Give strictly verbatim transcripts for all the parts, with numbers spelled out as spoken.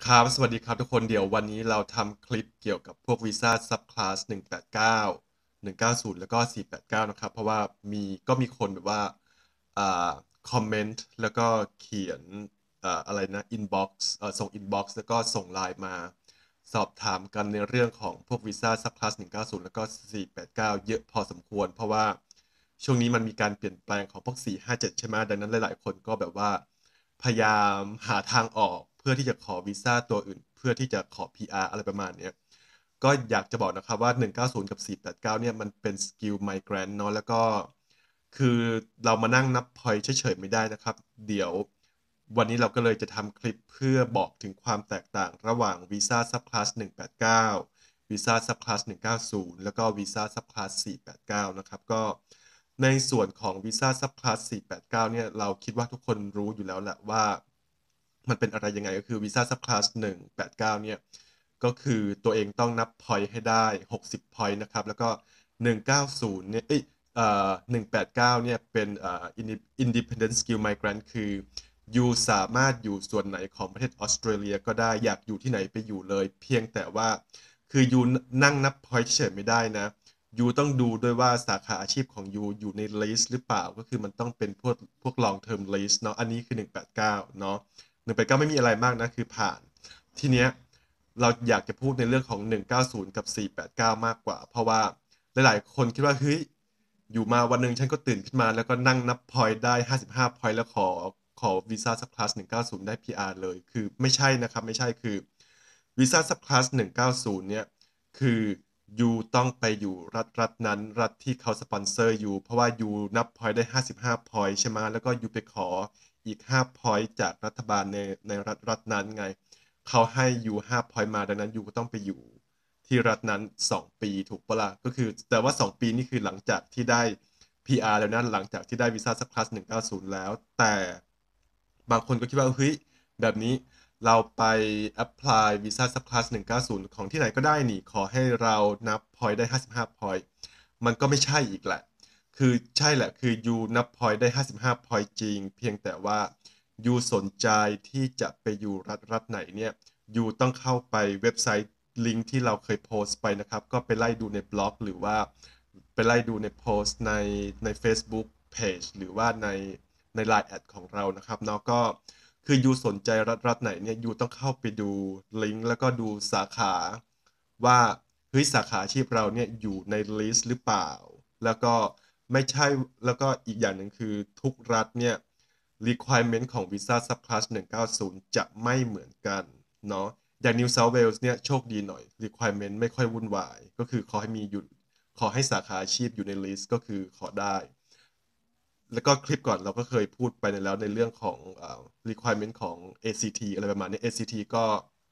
ครับสวัสดีครับทุกคนเดี๋ยววันนี้เราทำคลิปเกี่ยวกับพวกวีซ่าซับคลาสหนึ่งแปดเก้าหนึ่งเก้าศูนย์แล้วก็สี่แปดเก้านะครับเพราะว่ามีก็มีคนแบบว่าอ่าคอมเมนต์แล้วก็เขียนอ่าอะไรนะอินบ็อกซ์เอ่อส่งอินบ็อกซ์แล้วก็ส่งไลน์มาสอบถามกันในเรื่องของพวกวีซ่าซับคลาสหนึ่งเก้าศูนย์แล้วก็สี่แปดเก้าเยอะพอสมควรเพราะว่าช่วงนี้มันมีการเปลี่ยนแปลงของพวกสี่ห้าเจ็ดใช่ไหมดังนั้นหลายๆคนก็แบบว่า พยายามหาทางออกเพื่อที่จะขอวีซ่าตัวอื่นเพื่อที่จะขอ พี อาร์ อะไรประมาณเนี้ยก็อยากจะบอกนะครับว่าหนึ่งเก้าศูนย์กับสี่แปดเก้าเนี่ยมันเป็นสกิลไมเกรนเนาะแล้วก็คือเรามานั่งนับพอยต์เฉยๆไม่ได้นะครับเดี๋ยววันนี้เราก็เลยจะทำคลิปเพื่อบอกถึงความแตกต่างระหว่างวีซ่าซับคลาสหนึ่งแปดเก้าวีซ่าซับคลาสหนึ่งเก้าศูนย์แล้วก็วีซ่าซับคลาสสี่แปดเก้านะครับก็ในส่วนของวีซ่าซับคลาสสี่แปดเก้าเนี่ยเราคิดว่าทุกคนรู้อยู่แล้วแหละว่ามันเป็นอะไรยังไงก็คือวีซ่าซับคลาสหนึ่งแปดเก้าเนี่ยก็คือตัวเองต้องนับพอยต์ให้ได้หกสิบพอยต์นะครับแล้วก็หนึ่งเก้าศูนย์เนี่ยเอ้ยเอ่อหนึ่งแปดเก้าเนี่ยเป็นเอ่อ independent skill migrant คือยูสามารถอยู่ส่วนไหนของประเทศออสเตรเลียก็ได้อยากอยู่ที่ไหนไปอยู่เลยเพียงแต่ว่าคือยูนั่งนับพอยต์เฉยไม่ได้นะยูต้องดูด้วยว่าสาขาอาชีพของยูอยู่ใน list หรือเปล่าก็คือมันต้องเป็นพวกพวก long term list เนาะอันนี้คือหนึ่งแปดเก้าเนาะหนึ่งแปดเก้าไม่มีอะไรมากนะคือผ่านทีเนี้ยเราอยากจะพูดในเรื่องของหนึ่งเก้าศูนย์กับสี่แปดเก้ามากกว่าเพราะว่าหลายๆคนคิดว่าเฮ้ยอยู่มาวันหนึ่งฉันก็ตื่นขึ้นมาแล้วก็นั่งนับพอยต์ได้ห้าสิบห้าพอยต์แล้วขอขอวีซ่าซับคลาสหนึ่งเก้าศูนย์ได้ พี อาร์ เลยคือไม่ใช่นะครับไม่ใช่คือวีซ่าซับคลาสหนึ่งเก้าศูนย์เนี่ยคือยูต้องไปอยู่รัฐรัฐนั้นรัฐที่เขาสปอนเซอร์ยูเพราะว่ายูนับพอยต์ได้ห้าสิบห้าพอยต์ใช่ไหมแล้วก็ยูไปขออีกห้าพอยต์จากรัฐบาลในในรัฐรัฐนั้นไง เขาให้ยูห้าพอยต์มาดังนั้นยูก็ต้องไปอยู่ที่รัฐนั้นสองปีถูกปะล่ะก็คือแต่ว่าสองปีนี่คือหลังจากที่ได้ พี อาร์ แล้วนะหลังจากที่ได้วีซ่าสักคลาสหนึ่งเก้าศูนย์แล้วแต่บางคนก็คิดว่าเฮ้ยแบบนี้เราไป apply วีซ่าสักคลาสหนึ่งเก้าศูนย์ของที่ไหนก็ได้นี่ขอให้เรานับพอยต์ได้ห้าสิบห้าพอยต์มันก็ไม่ใช่อีกแหละคือใช่แหละคือยูนับพอยต์ได้ห้าสิบห้าพอยต์จริงเพียงแต่ว่ายูสนใจที่จะไปอยู่รัฐรัฐไหนเนี่ยยูต้องเข้าไปเว็บไซต์ลิงก์ที่เราเคยโพสต์ไปนะครับก็ไปไล่ดูในบล็อกหรือว่าไปไล่ดูในโพสต์ในใน Facebook Page หรือว่าในใน ไลน์ แอดของเรานะครับเนาะก็คือยูสนใจรัฐรัฐไหนเนี่ยยูต้องเข้าไปดูลิงก์แล้วก็ดูสาขาว่าเฮ้ยสาขาอาชีพเราเนี่ยอยู่ในลิสต์หรือเปล่าแล้วก็ไม่ใช่แล้วก็อีกอย่างหนึ่งคือทุกรัฐเนี่ย requirement ของวีซ่า subclass หนึ่งเก้าศูนย์จะไม่เหมือนกันเนาะอย่าง New South Wales เนี่ยโชคดีหน่อย requirement ไม่ค่อยวุ่นวายก็คือขอให้มีอยู่ขอให้สาขาอาชีพอยู่ในลิสต์ก็คือขอได้ แล้วก็คลิปก่อนเราก็เคยพูดไปในแล้วในเรื่องของเอ่อ requirement ของ เอ ซี ที อะไรประมาณนี้ เอ ซี ที ก็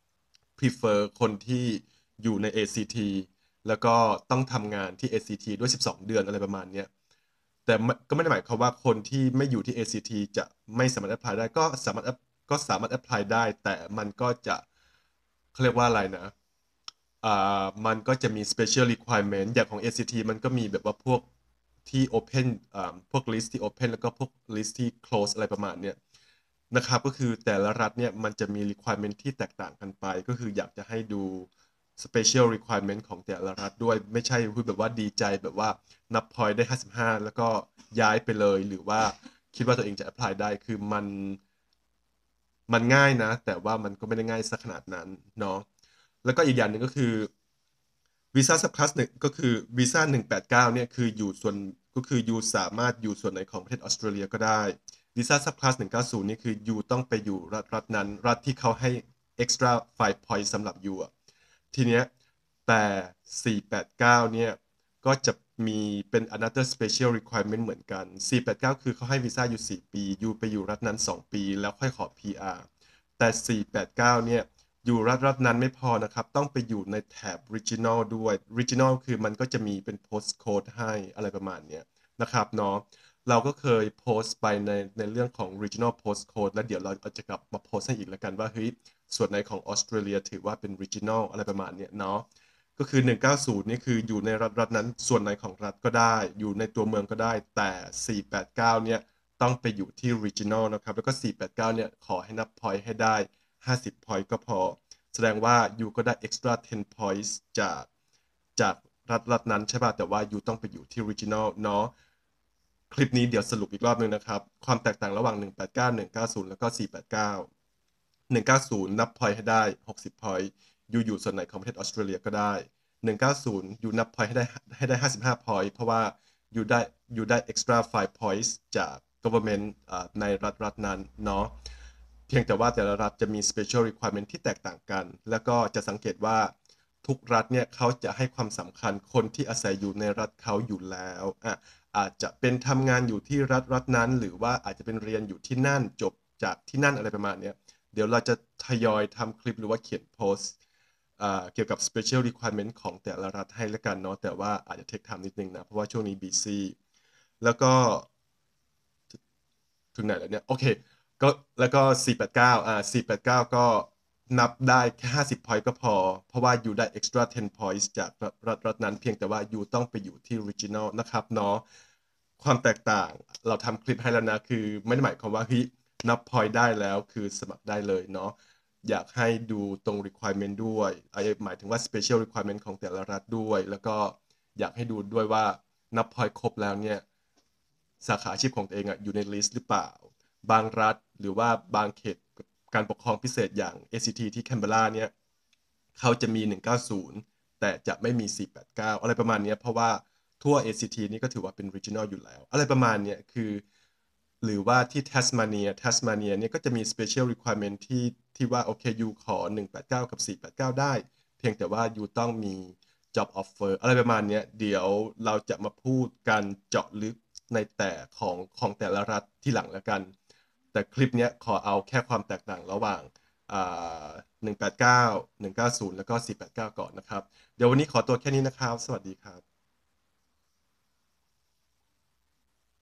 prefer คนที่อยู่ใน เอ ซี ที แล้วก็ต้องทำงานที่ เอ ซี ที ด้วยสิบสองเดือนอะไรประมาณเนี้ยแต่ก็ไม่ได้หมายความว่าคนที่ไม่อยู่ที่ เอ ซี ที จะไม่สามารถ apply ได้ก็สามารถก็สามารถ apply ได้แต่มันก็จะเขาเรียกว่าอะไรนะ อ่ามันก็จะมี special requirement อย่างของ เอ ซี ที มันก็มีแบบว่าพวกที่ open อ่าพวก list ที่ open แล้วก็พวก list ที่ close อะไรประมาณเนี้ยนะครับก็คือแต่ละรัฐเนี่ยมันจะมี requirement ที่แตกต่างกันไปก็คืออยากจะให้ดู special requirement ของแต่ละรัฐด้วยไม่ใช่พูดแบบว่าดีใจแบบว่านับ point ได้ห้าสิบห้าแล้วก็ย้ายไปเลยหรือว่าคิดว่าตัวเองจะ apply ได้คือมันมันง่ายนะแต่ว่ามันก็ไม่ได้ง่ายสักขนาดนั้นเนาะแล้วก็อีกอย่างหนึ่งก็คือ วีซ่าซับคลาสหนึ่งก็คือวีซ่าหนึ่งแปดเก้าเนี่ยคืออยู่ส่วนก็คือยูสามารถอยู่ส่วนไหนของประเทศออสเตรเลียก็ได้วีซ่าซับคลาสหนึ่งเก้าศูนย์นี่คือยูต้องไปอยู่รัฐรัฐนั้นรัฐที่เขาให้ extra five point สำหรับยูอะทีเนี้ยแต่สี่แปดเก้าเนี่ยก็จะมีเป็น another special requirement เหมือนกันสี่แปดเก้าคือเขาให้วีซ่าอยู่สี่ปียูไปอยู่รัฐนั้นสองปีแล้วค่อยขอ พี อาร์ แต่สี่แปดเก้าเนี่ยอยู่รัฐรัฐนั้นไม่พอนะครับต้องไปอยู่ในแถบ regional ด้วย regional คือมันก็จะมีเป็น postcode ให้อะไรประมาณเนี้ยนะครับเนาะเราก็เคยโพสต์ไปในในเรื่องของ regional postcode แล้วเดี๋ยวเราจะกลับมาโพสต์ให้อีกแล้วกันว่าเฮ้ยส่วนไหนของออสเตรเลียถือว่าเป็น regional อะไรประมาณเนี้ยเนาะก็คือหนึ่งเก้าศูนย์นี่คืออยู่ในรัฐรัฐนั้นส่วนไหนของรัฐก็ได้อยู่ในตัวเมืองก็ได้แต่สี่แปดเก้าเนี่ยต้องไปอยู่ที่ regional นะครับแล้วก็สี่แปดเก้าเนี่ยขอให้นับ point ให้ได้ห้าสิบ point ก็พอแสดงว่ายูก็ได้ extra สิบ points จากจากรัฐรัฐนั้นใช่ป่ะแต่ว่ายูต้องไปอยู่ที่ original เนาะคลิปนี้เดี๋ยวสรุปอีกรอบนึงนะครับความแตกต่างระหว่างหนึ่งแปดเก้า หนึ่งเก้าศูนย์แล้วก็สี่แปดเก้า หนึ่งเก้าศูนย์นับ point ให้ได้หกสิบ point ยูอยู่ส่วนไหนของประเทศออสเตรเลียก็ได้หนึ่งเก้าศูนย์ยูนับ point ให้ได้ให้ได้ห้าสิบห้า point เพราะว่ายูได้ยูได้ extra ห้า points จาก government ในรัฐรัฐนั้นเนาะเพียงแต่ว่าแต่ละรัฐจะมี special requirement ที่แตกต่างกันแล้วก็จะสังเกตว่าทุกรัฐเนี่ยเขาจะให้ความสำคัญคนที่อาศัยอยู่ในรัฐเขาอยู่แล้วอ่ะอาจจะเป็นทำงานอยู่ที่รัฐรัฐนั้นหรือว่าอาจจะเป็นเรียนอยู่ที่นั่นจบจากที่นั่นอะไรประมาณนี้เดี๋ยวเราจะทยอยทำคลิปหรือว่าเขียนโพสต์เกี่ยวกับ special requirement ของแต่ละรัฐให้แล้วกันเนาะแต่ว่าอาจจะเทคไทม์นิดนึงนะเพราะว่าช่วงนี้ busy แล้วก็ถึงไหนแล้วเนี่ยโอเคก็แล้วก็สี่แปดเก้าอ่าสี่แปดเก้าก็นับได้แค่ห้าสิบ point ก็พอเพราะว่าอยู่ได้ extra สิบ points จากรัฐรัฐนั้นเพียงแต่ว่าอยู่ต้องไปอยู่ที่ original นะครับเนาะความแตกต่างเราทำคลิปให้แล้วนะคือไม่ได้หมายความว่าเฮ้ยนับ point ได้แล้วคือสมัครได้เลยเนาะอยากให้ดูตรง requirement ด้วยหมายถึงว่า special requirement ของแต่ละรัฐด้วยแล้วก็อยากให้ดูด้วยว่านับ point ครบแล้วเนี่ยสาขาอาชีพของตัวเองอะอยู่ในลิสต์หรือเปล่าบางรัฐหรือว่าบางเขตการปกครองพิเศษอย่าง เอ ซี ที ที่แคนเบราเนี่ยเขาจะมีหนึ่งเก้าศูนย์แต่จะไม่มีสี่แปดเก้าอะไรประมาณนี้เพราะว่าทั่ว เอ ซี ที นี่ก็ถือว่าเป็น regional อยู่แล้วอะไรประมาณนี้คือหรือว่าที่ Tasmania Tasmania เนี่ยก็จะมี special requirement ที่ที่ว่าโอเคยูขอหนึ่งแปดเก้ากับสี่แปดเก้าได้เพียงแต่ว่ายูต้องมี job offer อะไรประมาณนี้เดี๋ยวเราจะมาพูดกันเจาะลึกในแต่ของของแต่ละรัฐที่หลังแล้วกันแต่คลิปนี้ขอเอาแค่ความแตกต่างระหว่างหนึ่งแปดเก้า หนึ่งเก้าศูนย์แล้วก็สี่แปดเก้าก่อนนะครับเดี๋ยววันนี้ขอตัวแค่นี้นะครับสวัสดีครับ